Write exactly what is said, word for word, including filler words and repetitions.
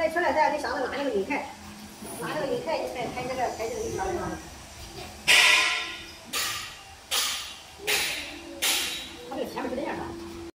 一出来，大家得想着拿那个领屉，拿这个领屉，你看开这个开这个一条的。